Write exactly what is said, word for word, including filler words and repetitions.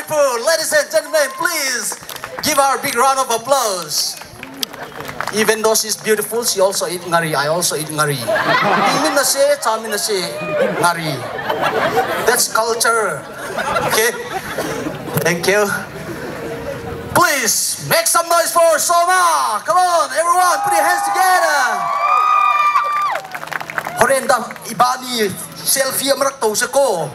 Taithul. Ladies and gentlemen, please give her a big round of applause. Even though she's beautiful, she also eat ngari. I also eat ngari. Imin na siya, chamin na siya, ngari. That's culture. Okay? Thank you. Please make some noise for Soma. Come on, everyone, put your hands together. Horenda, ibani selfie amarak to sa ko.